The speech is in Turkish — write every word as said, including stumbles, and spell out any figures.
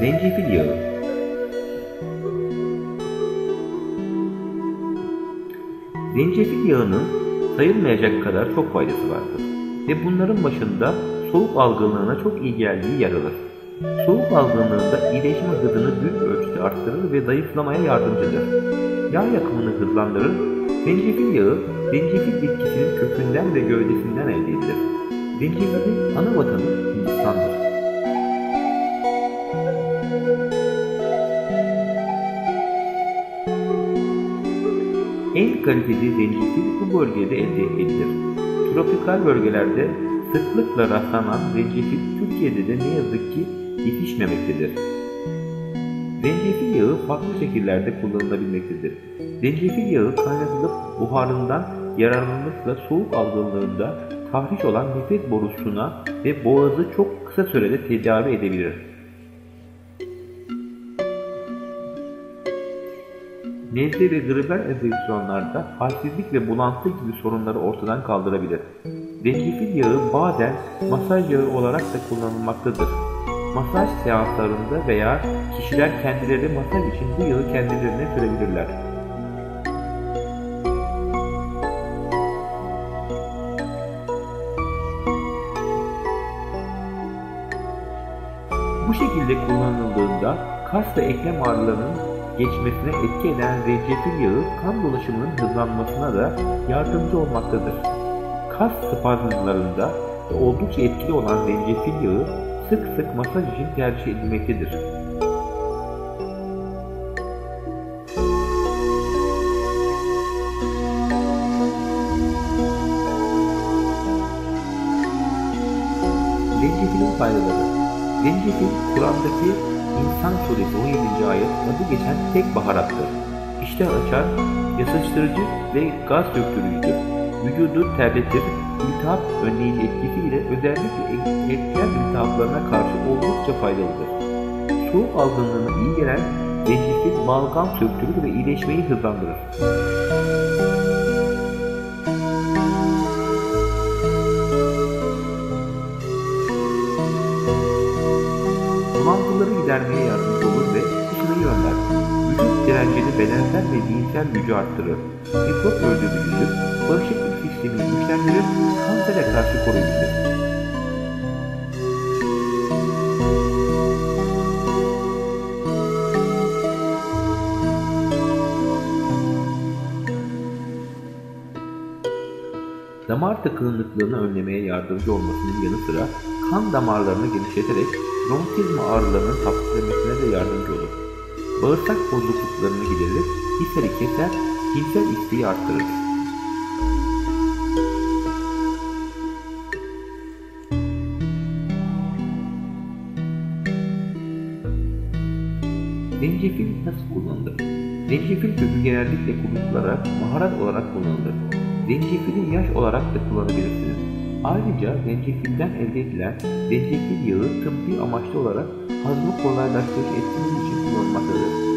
Zencefil yağı. Zencefil yağının sayılmayacak kadar çok faydası vardır ve bunların başında soğuk algınlığına çok iyi geldiği yer alır. Soğuk algınlığında iyileşme hızını büyük ölçüde arttırır ve zayıflamaya yardımcıdır. Yağ yakımını hızlandırır. Zencefil yağı, zencefil bitkisinin kökünden ve gövdesinden elde edilir. Zencefilin ana vatanı Hindistan'dır. En kaliteli zencefil bu bölgede elde edilir. Tropikal bölgelerde sıklıkla rastlanan zencefil Türkiye'de de ne yazık ki yetişmemektedir. Zencefil yağı farklı şekillerde kullanılabilmektedir. Zencefil yağı kaynatılıp buharından yararlanmakla soğuk algınlığında tahriş olan nefes borusuna ve boğazı çok kısa sürede tedavi edebilir. Nezle ve gribal enfeksiyonlarda halsizlik ve bulantı gibi sorunları ortadan kaldırabilir. Zencefil yağı bazen masaj yağı olarak da kullanılmaktadır. Masaj seanslarında veya kişiler kendileri masaj için bu yağı kendilerine sürebilirler. Bu şekilde kullanıldığında kas ve eklem ağrılarının geçmesine etki eden zencefil yağı kan dolaşımının hızlanmasına da yardımcı olmaktadır. Kas spazmlarında oldukça etkili olan zencefil yağı sık sık masaj için tercih edilmektedir. Zencefilin faydaları. Zencefil, Kur'an'daki İnsan Suresi on yedinci ayet adı geçen tek baharattır. İştah açar, yasıştırıcı ve gaz döktürücüdür. Vücudu terletir, iltihap önleyici etkisiyle özellikle eklem iltihaplarına karşı oldukça faydalıdır. Soğuk algınlığına iyi gelen zencefil balgam söktürür ve iyileşmeyi hızlandırır. Bulantıları gidermeye yardımcı olur ve kusmayı önler. Vücut direncini bedensel ve zihinsel gücü arttırır. Mikrop öldürücüdür, bağışıklık sistemini güçlendirir, kansere karşı koruyucudur. Damar tıkanıklığını önlemeye yardımcı olmasının yanı sıra kan damarlarını genişleterek romatizma ağrılarının hafiflemesine de yardımcı olur. Bağırsak bozukluklarını giderir, ishali keser, cinsel isteği arttırır. Zencefil nasıl kullanılır? Zencefil kökü genellikle kurutularak baharat olarak kullanılır. Zencefili yaş olarak da kullanabilirsiniz. Ayrıca zencefilden elde edilen zencefil yağı tıbbi amaçlı olarak hazmı kolaylaştırıcı etkisi için kullanılmaktadır.